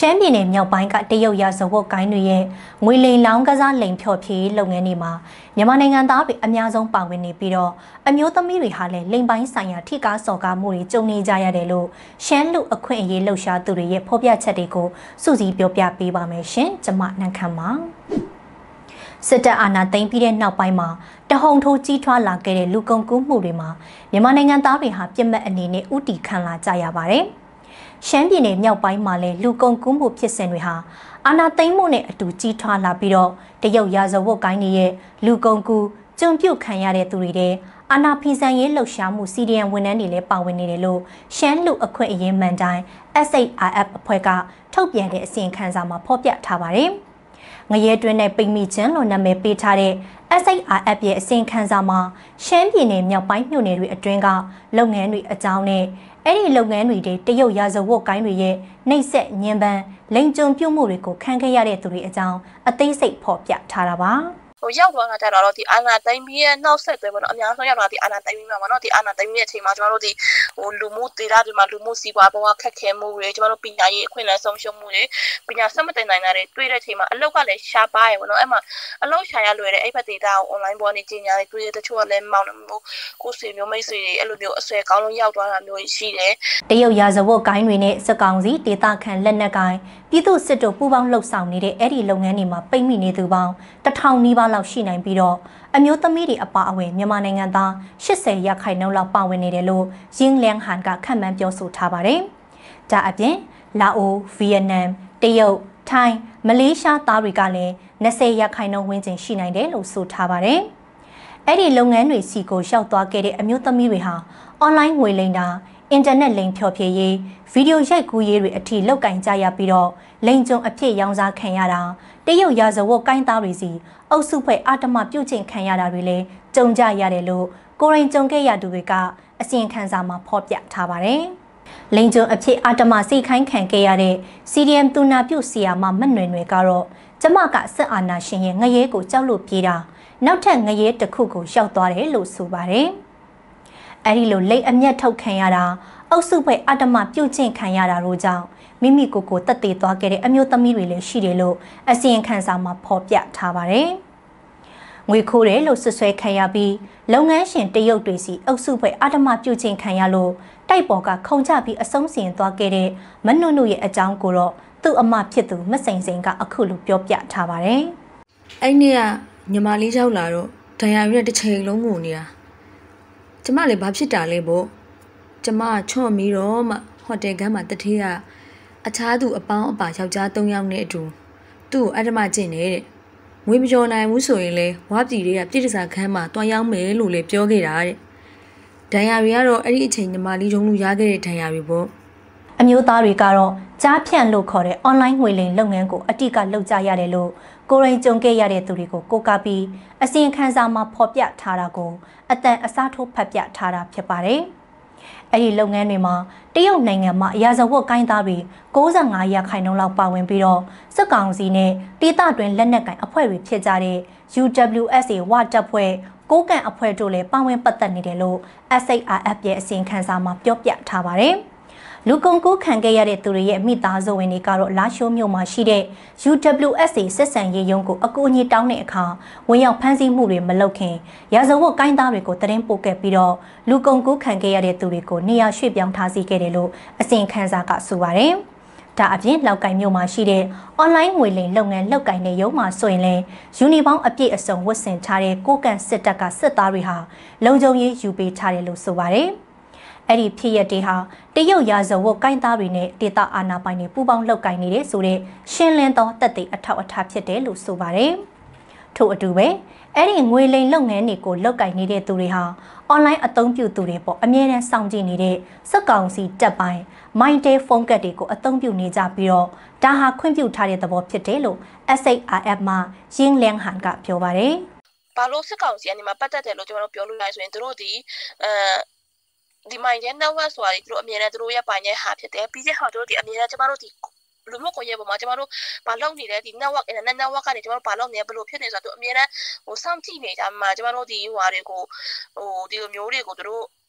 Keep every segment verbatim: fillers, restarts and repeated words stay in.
မ်းပြည်နယ်မြောက်ပိုင်းကတရုတ်ရာဇဝတ်ကိုင်းတွေရဲ့ငွေလိမ်လောင်းကစားလိမ်ဖြော်ဖြေးလုပ်ငန်းတွေမှာမြန်မာနိုင်ငံသားတွေအများဆုံးပါဝင်နေပြီးတော့အမျိုးသမီးတွေဟာလည်းလိမ်ပိုင်းဆိုင်ရာထိကားစော်ကားမှုတွေကြုံနေကြရတယ်လို့ရှမ်းလူအခွင့်အရေးလှုပ်ရှားသူတွေရဲ့ဖော်ပြချက်တွေကိုစုစည်းပြောပြပေးပါမယ်ရှင်။ကျွန်မနန်းခမ်းပါစစ်တပ်အာဏာသိမ်းပြီးတဲ့နောက်ပိုင်းမှာတဟုန်ထိုးကြီးထွားလာခဲ့တဲ့လူကုန်ကူးမှုတွေမှာမြန်မာနိုင်ငံသားတွေဟာပြစ်မှတ်အနေနဲ့ဥတီခံလာကြရပါတယ်။ရှမ်းပြည်နယ်မြောက်ပိုင်းမှာလည်းလူကုန်ကူးမှုဖြစ်စဉ်တွေဟာအာဏာသိမ်းမှုနဲ့အတူကြီးထွားလာပြီးတော့တရုတ်ရာဇဝတ်ကိုင်းတွေရဲ့လူကုန်ကူးကြုံပြုတ်ခံရတဲ့သူတွေတဲ့အာဏာဖီဆန်ရေးလှုပ်ရှားမှု စီ ဒီ အမ် ဝန်ထမ်းတွေလည်းပါဝင်နေတယ်လို့ရှမ်းလူအခွင့်အရေးမှန်တိုင်း အက်စ် အိတ် အာ အက်ဖ် အဖွဲ့ကထုတ်ပြန်တဲ့အစီရင်ခံစာမှာဖော်ပြထားပါတယ်။ငရဲတွင်းနဲ့ပိတ်မိခြင်းလို့နာမည်ပေးထားတဲ့ အက်စ် အိတ် အာ အက်ဖ် ရဲ့အစီရင်ခံစာမှာရှမ်းပြည်နယ်မြောက်ပိုင်းမြို့နယ်တွေအတွင်းကလုပ်ငန်းတွေအကြောင်းနဲ့အဲ့ဒီလုပ်ငန်းတွေတဲ့တရုတ်ရာဇဝတ်ကိုင်းတွေရဲ့နှိပ်စက်ညှဉ်းပန်းလိမ်ကျုံပြုမှုတွေကိုခံခဲ့ရတဲ့သူတွေအကြောင်းအသေးစိတ်ဖော်ပြထားတာပါဟိုရောက်သွားတာကြတော့ဒီအာနာတိုင်းပြီးရဲ့နောက်ဆက်တွဲပေါ့နော်အများဆုံးရောက်လာဒီအာနာတိုင်းပြီးမှာပေါ့နော်ဒီအာနာတိုင်းပြီးရဲ့အချိန်မှာကျမတို့ဒီဟိုလူမှုဒေသတွေမှာလူမှုစီးပွားဘဝခက်ခဲမှုတွေကျမတို့ပညာရေးအခွင့်အလမ်းဆုံးရှုံးမှုတွေပညာဆက်မတင်နိုင်တာတွေတွေ့တဲ့အချိန်မှာအလောက်ကလည်းရှားပါရပေါ့နော်အဲ့မှာအလောက်ရှာရလွယ်တဲ့အဲ့ဘက်ဒေတာကို online ပေါ်နေကြီးညာတွေတွေ့တဲ့တချို့ကလည်းမောင်းလို့ကိုယ်ဆွေမျိုးမိတ်ဆွေတွေအဲ့လိုမျိုးအဆွဲကောင်းလုံးရောက်သွားတာမျိုးရှိတယ်တရုတ်ရာဇဝတ်ကိုင်းတွေနဲ့စက်ကောင်စီဒေတာခန်လက်နက်ကိုင်းပြည်သူစစ်တို့ပူးပေါင်းလှုပ်ဆောင်နေတဲ့အဲ့ဒီလုပ်ငန်းတွေမှာပိတ်မိနေသူပေါင်းတထောင်နီးပါးလောက်ရှိနိုင်ပြီးတော့အမျိုးသမီးတွေအပါအဝင်မြန်မာနိုင်ငံသား၈၀ရာခိုင်နှုန်းလောက်ပါဝင်နေတယ်လို့ရင်းလျန်ဟန်ကခန့်မှန်းပြောဆိုထားပါတယ်။ဒါအပြင်လာအို၊ဗီယက်နမ်၊တရုတ်၊ထိုင်း၊မလေးရှားသားတွေကလည်း၂၀ရာခိုင်နှုန်းဝန်းကျင်ရှိနိုင်တယ်လို့ဆိုထားပါတယ်။အဲ့ဒီလုပ်ငန်းတွေစီကိုရောက်သွားခဲ့တဲ့အမျိုးသမီးတွေဟာအွန်လိုင်းငွေလိမ်တာအင်တာနက်လိမ်ဖြော်ဖြေရေးဗီဒီယိုရိုက်ကူးရေးတွေအထိလောက်ကင်ကြရပြီးတော့လိမ်ကျုံအဖြစ်ရောင်းစားခံရတာတရုတ်ရာဇဝတ်ကိုင်းသားတွေစီအုပ်စုဖွဲ့အာတမပြုတ်ကျင့်ခံရတာတွေလည်းကြုံကြရတယ်လို့ကိုရင်ကြုံခဲ့ရသူတွေကအစီရင်ခံစာမှာဖော်ပြထားပါတယ်။လိမ်ကျုံအဖြစ်အာတမစိတ်ခိုင်းခံခဲ့ရတဲ့ စီ ဒီ အမ် တူနာပြုတ်ဆီယာမမတ်နွယ်နွယ်ကတော့ကျမကစစ်အာဏာရှင်ရဲ့ငရဲကိုကြောက်လို့ပြေးတာနောက်ထပ်ငရဲတစ်ခုကိုရှောက်သွားတယ်လို့ဆိုပါတယ်။အဲဒီလိုလိမ်အမျက်ထုတ်ခံရတာအုပ်စုဖွဲ့အာတမပြုတ်ကျင့်ခံရတာတို့ကြောင့်မိမိကိုယ်ကိုတက်သေးသွားခဲ့တဲ့အမျိုးသမီးတွေလည်းရှိတယ်လို့အစီရင်ခံစာမှာဖော်ပြထားပါတယ်။ငွေခိုးတယ်လို့ဆွဆွဲခံရပြီးလုပ်ငန်းရှင်တရုတ်တွေစီအုပ်စုဖွဲ့အာတမပြုတ်ကျင့်ခံရလို့တိုက်ပေါ်ကခုံချပြီးအဆုံးစီရင်သွားခဲ့တဲ့မနုနုရဲ့အကြောင်းကိုတော့သူ့အမဖြစ်သူမစိန်စိန်ကအခုလိုပြောပြထားပါတယ်။အဲ့နေ့ကညီမလေးရောက်လာတော့ဒဏ်ရာရတဲ့တစ်ချိန်လုံးငိုနေတာကျမလည်းဘာဖြစ်တာလဲပေါ့ကျမချွတ်မီတော့မှဟိုတယ်ကမ်းမှာတထေးကအခြားသူအပေါင်းအပါယောက်ျား၃ယောက်နဲ့အတူသူ့ကိုအဓမ္မကျင့်နေတဲ့ငွေမကျော်နိုင်ဘူးဆိုရင်လေဝါပြည်တွေကပြည်တစားခန်းမှာတွားရောက်မယ်လို့လည်းပြောခဲ့တာတဲ့ဒဏ်ရာတွေကတော့အဲ့ဒီအချိန်ညီမလေးရုံးလို့ရခဲ့တဲ့ဒဏ်ရာတွေပေါ့အမျိုးသားတွေကတော့ကြားဖြန့်လို့ခေါ်တဲ့ online ငွေလိမ်လုပ်ငန်းကိုအတိအကလုပ်ကြရတယ်လို့ကိုရင်ကြုံခဲ့ရတဲ့သူတွေကိုကိုးကားပြီးအစီရင်ခံစာမှာဖော်ပြထားတာကိုအတန်အစားထိုးဖတ်ပြထားတာဖြစ်ပါတယ်။အဲ့ဒီလုပ်ငန်းတွေမှာတရုတ်နိုင်ငံမှာရာဇဝတ်ကိုင်းသားတွေ၉၅ရာခိုင်နှုန်းလောက်ပါဝင်ပြီးတော့စစ်ကောင်စီနဲ့ဒေသတွင်းလက်နက်ကိုင်အဖွဲ့တွေဖြစ်ကြတဲ့ ယူ ဒဘလျူ အက်စ် အေ ဝတပ်ဖွဲ့ကိုးကန်အဖွဲ့တို့လည်းပါဝင်ပတ်သက်နေတယ်လို့ အက်စ် အိတ် အာ အက်ဖ် ရဲ့အစီရင်ခံစာမှာပြောပြထားပါတယ်။လူကုန်ကူးခံခဲ့ရတဲ့သူတွေရဲ့မိသားစုဝင်တွေကတော့လာရှိုးမြို့မှာရှိတဲ့ ယူ ဒဘလျူ အက်စ် အေ စစ်ဆန်ရေးရုံးကိုအကူအညီတောင်းတဲ့အခါဝင်ရောက်ဖမ်းဆီးမှုတွေမလုပ်ခင်ရာဇဝတ်ကိုင်းသားတွေကိုတရင်ပို့ခဲ့ပြီးတော့လူကုန်ကူးခံခဲ့ရတဲ့သူတွေကိုနေရာရွှေ့ပြောင်းထားစီခဲ့တယ်လို့အစီရင်ခံစာကဆိုပါတယ်။ဒါအပြင်လောက်ကင်မြို့မှာရှိတဲ့အွန်လိုင်းငွေလိမ်လုပ်ငန်းလောက်ကင်တဲ့ရုံးမှာဆိုရင်လည်းယူနီပေါင်းအပြည့်အစုံဝတ်ဆင်ထားတဲ့ကိုကန်စစ်တပ်ကစစ်သားတွေဟာလုံခြုံရေးယူပေးထားတယ်လို့ဆိုပါတယ်။အဲ့ဒီဖြစ်ရက်တွေဟာတရုတ်ရာဇဝတ်ကိုင်းသားတွေနဲ့ဒေသအာဏာပိုင်တွေပူးပေါင်းလှုပ်ကိုင်နေတဲ့ဆိုတဲ့ရှင်းလင်းသောတက်တဲ့အထောက်အထားဖြစ်တယ်လို့ဆိုပါတယ်။ထို့အတူပဲအဲ့ဒီငွေလိမ်လုပ်ငန်းတွေကိုလှုပ်ကိုင်နေတဲ့သူတွေဟာအွန်လိုင်းအသုံးပြုသူတွေပေါ့အမြဲတမ်းစောင့်ကြည့်နေတဲ့စက်ကောင်စီတက်ပိုင်း Mindtel ဖုန်းကတ်တွေကိုအသုံးပြုနေကြပြီးတော့ဒါဟာခွင့်ပြုထားတဲ့သဘောဖြစ်တယ်လို့ အက်စ် အိတ် အာ အက်ဖ် မှာရင်းလျန်ဟန်ကပြောပါတယ်။ဘာလို့စက်ကောင်စီအနေမှာပတ်သက်တယ်လို့ကျွန်တော်ပြောလို့ရဆိုရင်တို့ဒီအဲဒီမိုင်းရဲ့ network ဆိုတာဒီတို့အမြဲတမ်းတို့ရဲ့ပိုင်းရဲ့ဟာဖြစ်တယ်ပြီးတဲ့ဟာတို့ဒီအမြဲတမ်းကျမတို့ဒီလူမှုကွန်ရက်ပေါ်မှာကျမတို့ဘာလုပ်နေလဲဒီ network internet network ကနေကျမတို့ဘာလုပ်နေလဲဘယ်လိုဖြစ်နေဆိုတော့အမြဲတမ်းဟိုစောင့်ကြည့်နေကြမှာကျမတို့ဒီဟိုဟာတွေကိုဟိုဒီလိုမျိုးတွေကိုတို့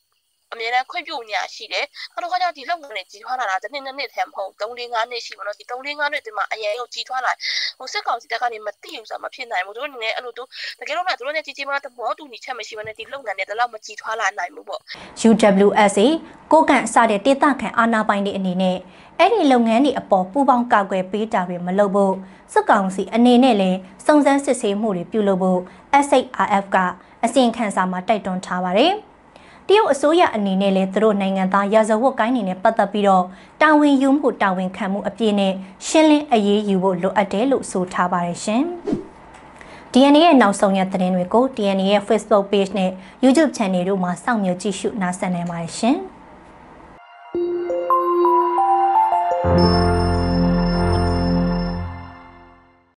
အများနဲ့ခွင့်ပြုနေရရှိတယ်။နောက်တစ်ခါကျဒီလုပ်ငန်းတွေကြီးထွားလာတာတစ်နှစ်နှစ်နှစ်ထဲမဟုတ်သုံးလေးငါးနှစ်ရှိပါတော့ဒီသုံးလေးငါးနှစ်ဒီမှာအရင်ကကြီးထွားလာဟိုစစ်ကောင်စီတက်ကနေမသိဘူးဆိုတာမဖြစ်နိုင်ဘူးတို့အနေနဲ့အဲ့လိုတို့တကယ်လို့မှတို့နဲ့ကြီးကြီးမားသဘောတူညီချက်မရှိဘဲနဲ့ဒီလုပ်ငန်းတွေတလောက်မကြီးထွားလာနိုင်ဘူးပေါ့ U W S A ကိုကန့်စတဲ့ဒေသခံအာဏာပိုင်တွေအနေနဲ့အဲ့ဒီလုပ်ငန်းတွေအပေါ်ပူးပေါင်းကာကွယ်ပေးတာတွေမလုပ်ဖို့စစ်ကောင်စီအနေနဲ့လည်းစုံစမ်းစစ်ဆေးမှုတွေပြုလုပ်ဖို့ S H R F ကအစီရင်ခံစာမှာတိုက်တွန်းထားပါတယ်။တရုတ်အစိုးရအနေနဲ့လည်းသူတို့နိုင်ငံသားရာဇဝတ်ကိုင်းတွေနဲ့ပတ်သက်ပြီးတော့တာဝန်ယူမှုတာဝန်ခံမှုအပြည့်နဲ့ရှင်းလင်းအရေးယူဖို့လိုအပ်တယ်လို့ဆိုထားပါတယ်ရှင်။ D N A ရဲ့နောက်ဆုံးရသတင်းတွေကို D N A ရဲ့ Facebook Page နဲ့ YouTube Channel တို့မှာစောင့်မျှော်ကြည့်ရှုနားဆင်နိုင်ပါတယ်ရှင်။